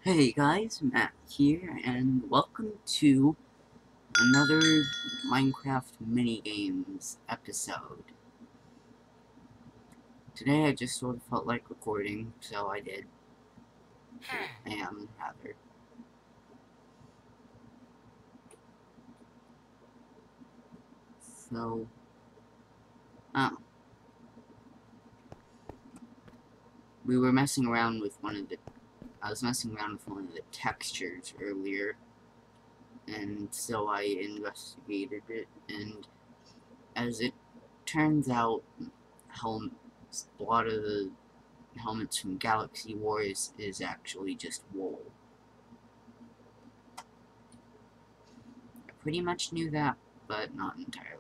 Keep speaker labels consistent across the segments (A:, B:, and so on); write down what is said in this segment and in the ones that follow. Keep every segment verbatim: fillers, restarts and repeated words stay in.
A: Hey guys, Matt here, and welcome to another Minecraft minigames episode. Today I just sort of felt like recording, so I did. I am, rather. So, oh. We were messing around with one of the, I was messing around with one of the textures earlier, and so I investigated it, and as it turns out, Helm, a lot of the helmets from Galaxy Wars is actually just wool. I pretty much knew that, but not entirely.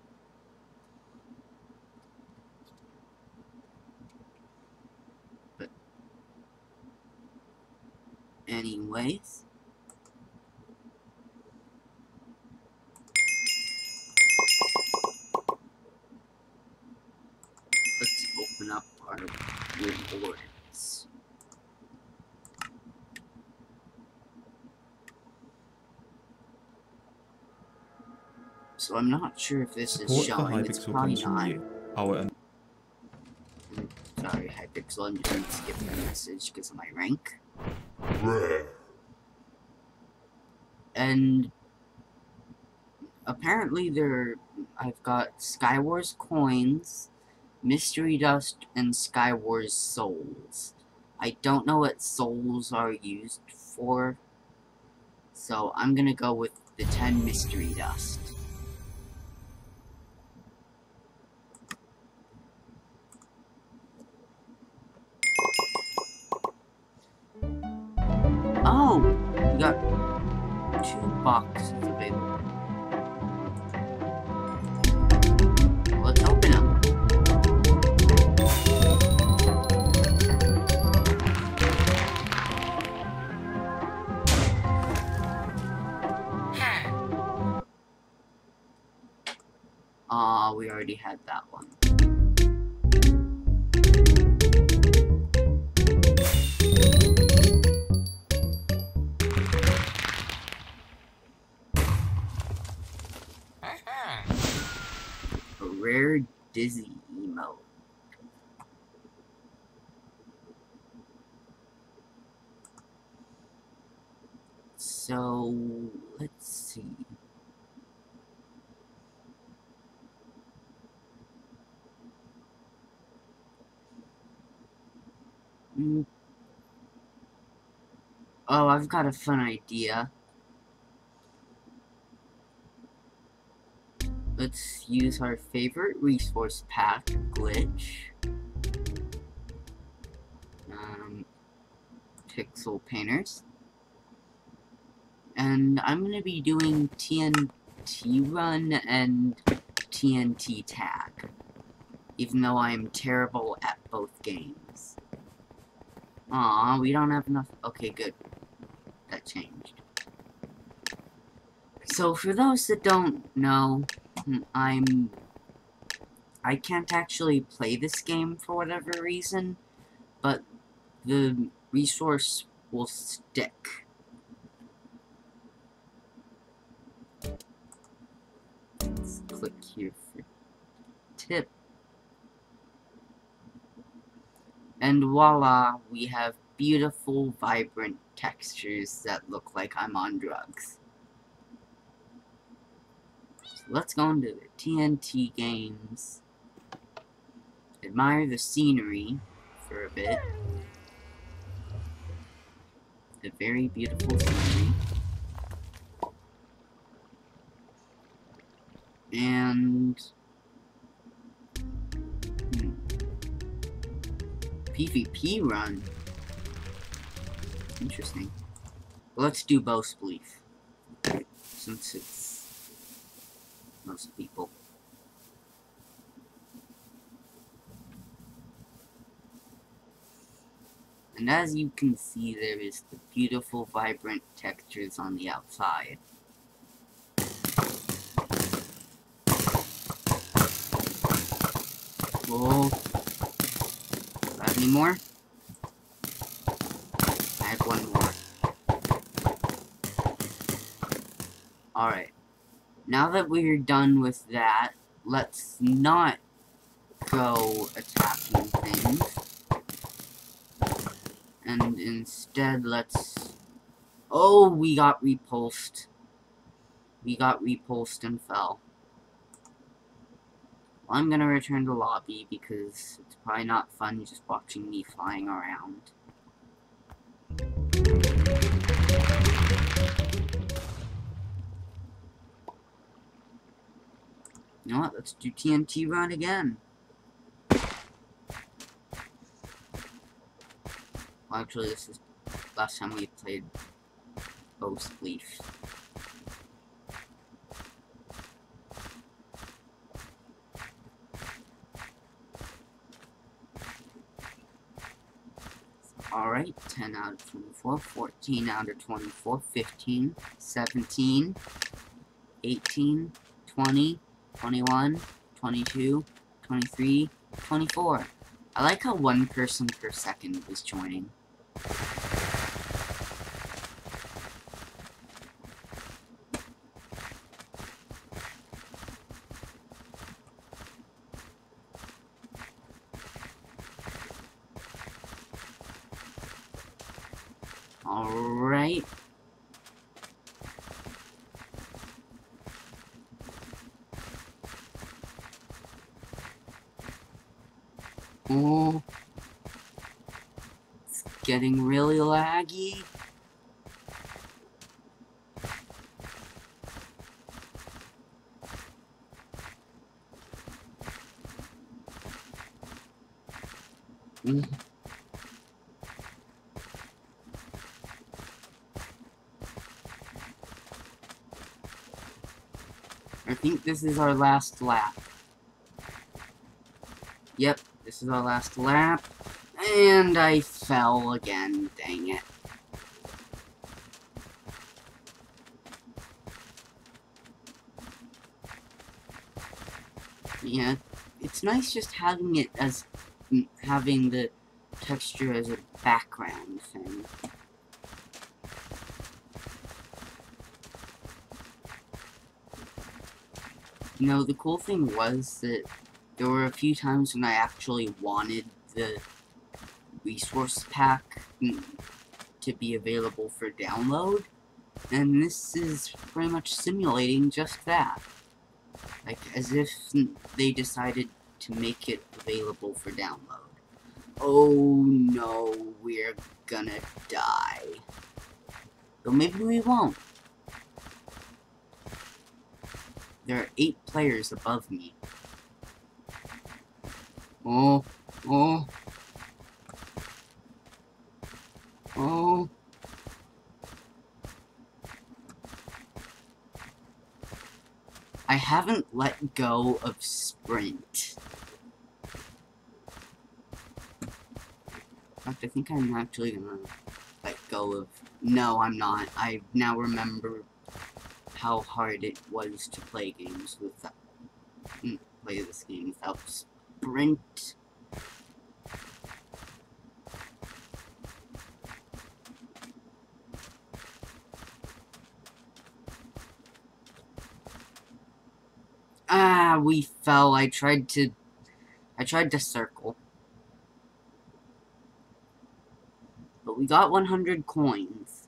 A: But anyways, let's open up our rewards. So I'm not sure if this
B: Support
A: is showing. It's
B: Hypixel
A: probably
B: comes from
A: not.
B: you. Our
A: I'm sorry, Hypixel. I'm just going to skip the message because of my rank.
C: Rare.
A: And apparently there, I've got Skywars coins, Mystery Dust, and Skywars souls. I don't know what souls are used for, so I'm gonna go with the ten Mystery Dust. Oh! We got two boxes available. Let's open them. Aw, uh, we already had that one. A rare Dizzy emote. So, let's see. Mm. Oh, I've got a fun idea. Let's use our favorite resource pack, Glitch. Um, Pixel Painters. And I'm going to be doing T N T Run and T N T Tag. Even though I am terrible at both games. Aw, we don't have enough. Okay, good. That changed. So, for those that don't know, I'm... I can't actually play this game for whatever reason, but the resource will stick. Let's click here for tip. And voila, we have beautiful, vibrant textures that look like I'm on drugs. So let's go into the T N T games. Admire the scenery for a bit. The very beautiful scenery. And... Hmm. PvP run. Interesting. Well, let's do Boast Belief. Since it's most people. And as you can see, there is the beautiful, vibrant textures on the outside. Whoa. Do I have any more? I have one more. Alright. Now that we're done with that, let's not go attacking things. And instead, let's... Oh, we got repulsed. We got repulsed and fell. Well, I'm gonna return to lobby because it's probably not fun just watching me flying around. You know what? Let's do T N T run again. Well, actually, this is last time we played Ghost Leaf. Alright, ten out of twenty-four, fourteen out of twenty-four, fifteen, seventeen, eighteen, twenty, twenty-one, twenty-two, twenty-three, twenty-four. I like how one person per second was joining. Alright. Oh. It's getting really laggy. Mm. I think this is our last lap. Yep, this is our last lap. And I fell again, dang it. Yeah, it's nice just having it as, having the texture as a background thing. You know, the cool thing was that there were a few times when I actually wanted the resource pack to be available for download, and this is pretty much simulating just that. Like, as if they decided to make it available for download. Oh no, we're gonna die. But maybe we won't. There are eight players above me. Oh, oh. Oh. I haven't let go of sprint. In fact, I think I'm actually gonna let go of... No, I'm not. I now remember how hard it was to play games without... play this game without sprint. Ah, we fell. I tried to... I tried to circle. But we got one hundred coins.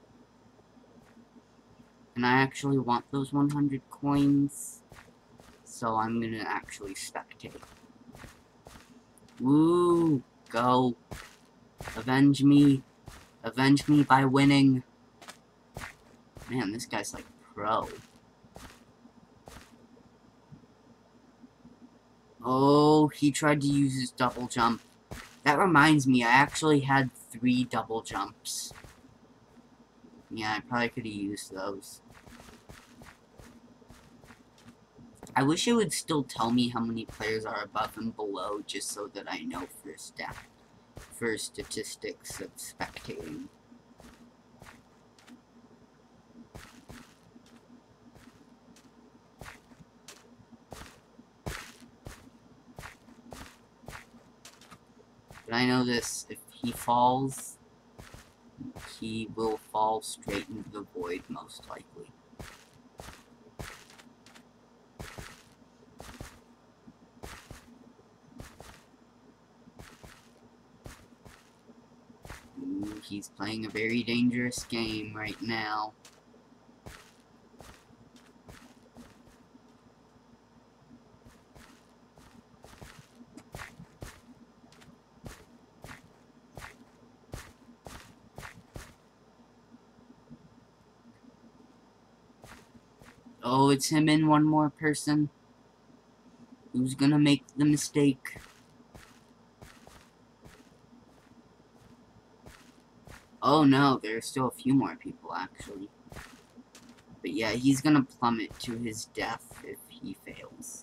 A: And I actually want those one hundred coins. So I'm gonna actually spectate. Woo! Go. Avenge me. Avenge me by winning. Man, this guy's like pro. Oh, he tried to use his double jump. That reminds me, I actually had three double jumps. Yeah, I probably could have used those. I wish it would still tell me how many players are above and below, just so that I know for stat, for statistics of spectating. But I know this, if he falls, he will fall straight into the void, most likely. he's playing a very dangerous game right now. Oh, it's him and one more person. Who's gonna make the mistake? Oh no, there's still a few more people actually. But yeah, he's gonna plummet to his death if he fails.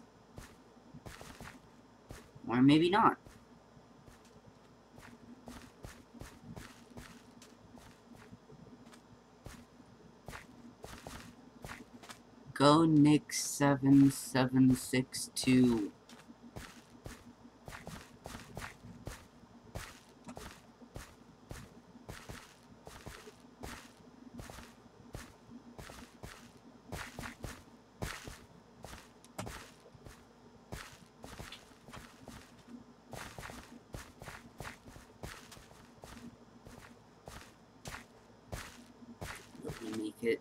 A: Or maybe not. Go Nick seven seven six two. Let me make it.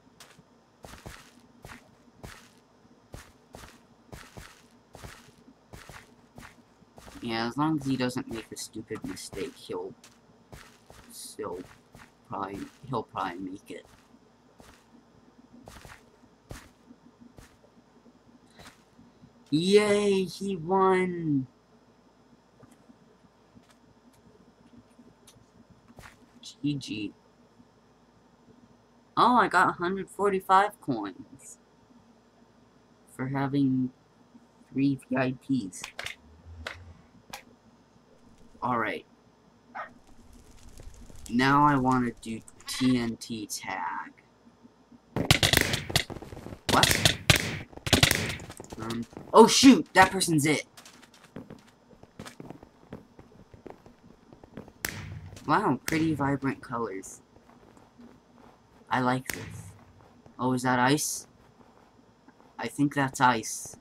A: Yeah, as long as he doesn't make a stupid mistake, he'll still probably, he'll probably make it. Yay, he won! G G. Oh, I got one hundred forty-five coins for having three V I Ps. Alright. Now I want to do T N T tag. What? Um, oh shoot! That person's it! Wow, pretty vibrant colors. I like this. Oh, is that ice? I think that's ice.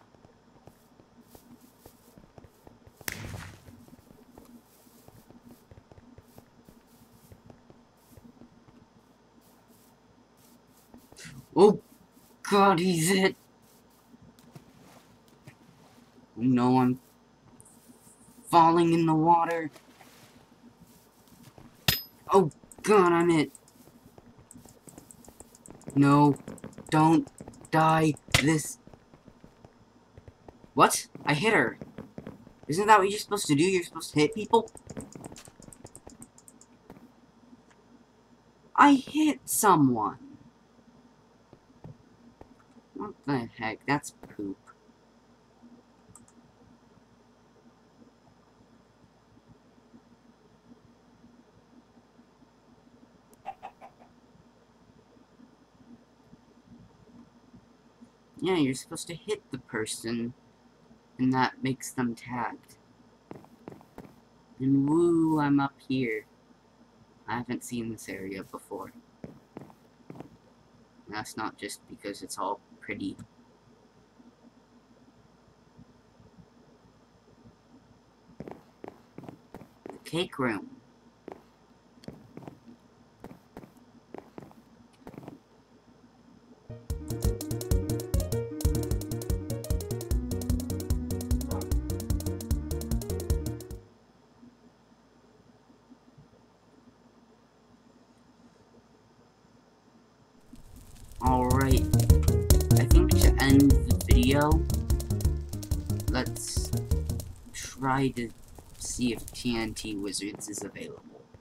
A: Oh god, he's it! No, I'm falling in the water. Oh god, I'm it. No, don't die this. What? I hit her. Isn't that what you're supposed to do? You're supposed to hit people? I hit someone. What the heck? That's poop. Yeah, you're supposed to hit the person, and that makes them tagged. And woo, I'm up here. I haven't seen this area before. And that's not just because it's all pretty. The cake room. Alright, I think to end the video, let's try to see if T N T Wizards is available.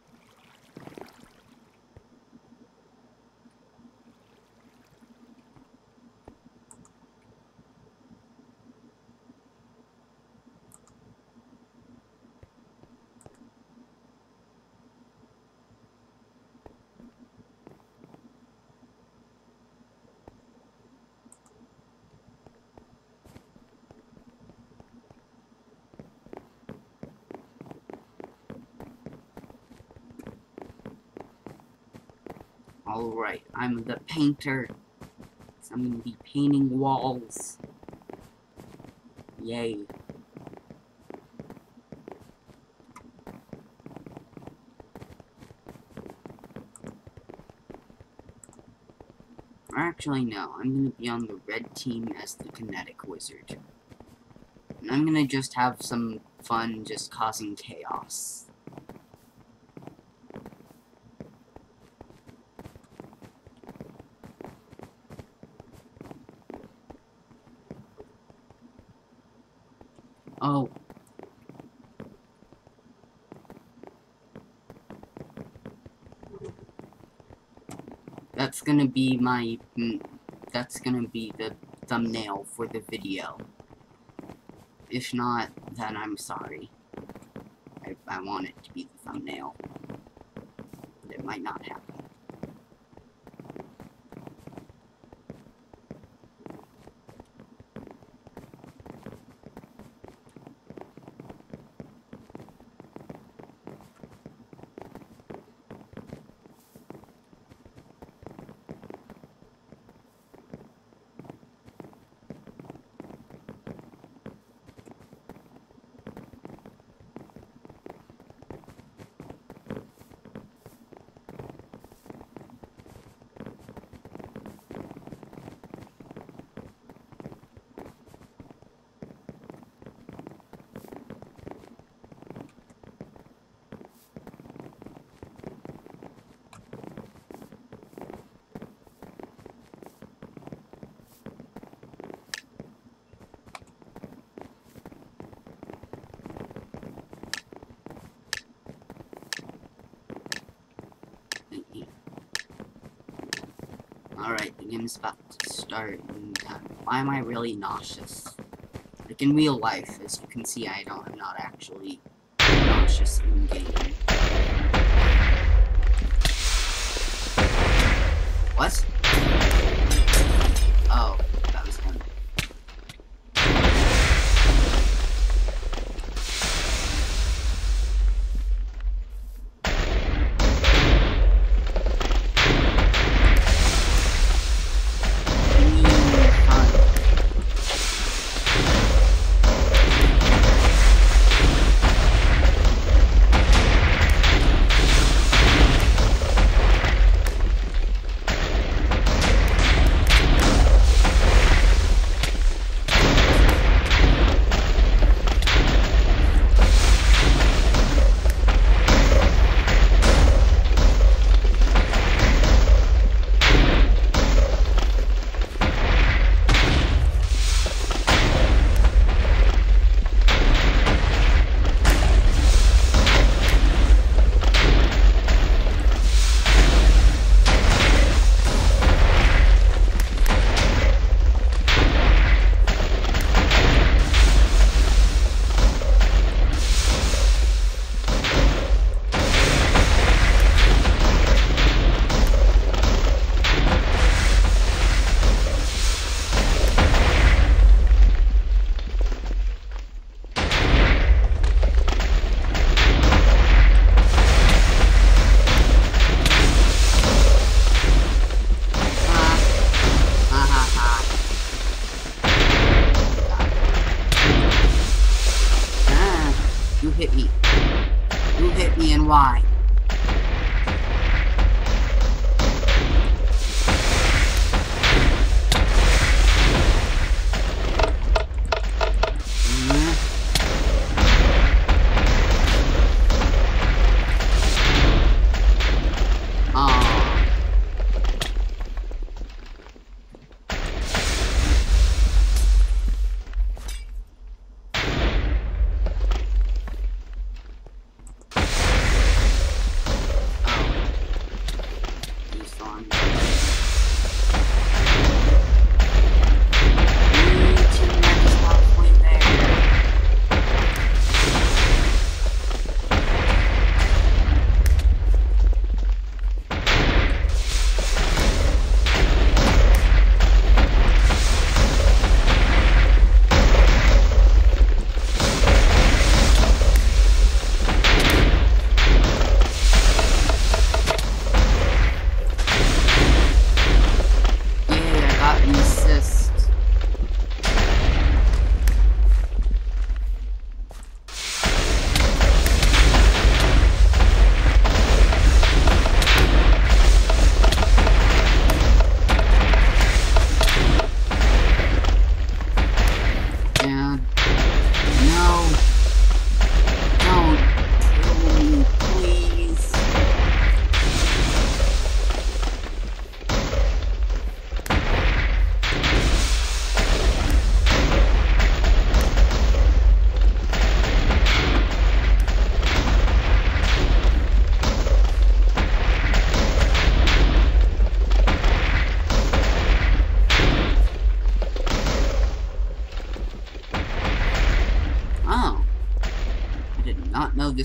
A: Alright, I'm the painter. So I'm gonna be painting walls. Yay. Or actually, no. I'm gonna be on the red team as the kinetic wizard. And I'm gonna just have some fun just causing chaos. Oh. That's gonna be my, mm, that's gonna be the thumbnail for the video. If not, then I'm sorry. I, I want it to be the thumbnail. But it might not happen. Alright, the game's about to start, and uh, why am I really nauseous? Like in real life, as you can see, I don't, I'm not actually nauseous in game. What? Oh, that was him. Hit me. Who hit me and why?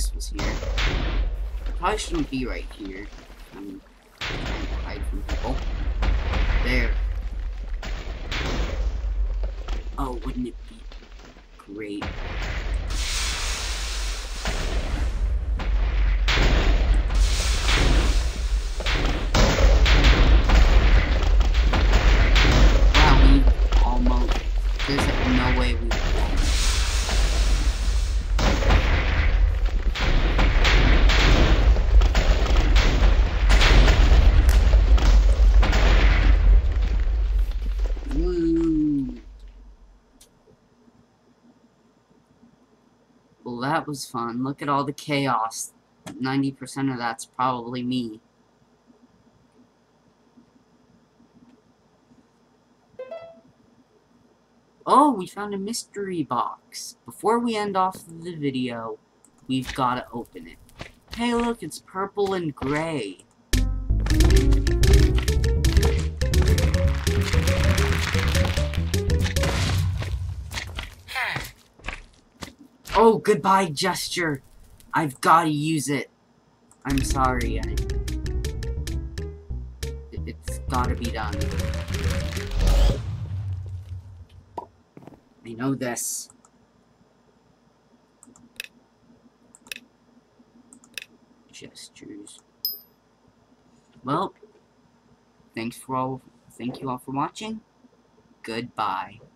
A: this was here. Probably shouldn't be right here. I'm trying to hide from people. There. Oh, wouldn't it be great? Wow, we almost... There's no way we Well, that was fun. Look at all the chaos. ninety percent of that's probably me. Oh, we found a mystery box. Before we end off the video, we've got to open it. Hey, look, it's purple and gray. Oh, goodbye gesture. I've got to use it. I'm sorry. I, it's got to be done. I know this. Gestures. Well, thanks for all. Thank you all for watching. Goodbye.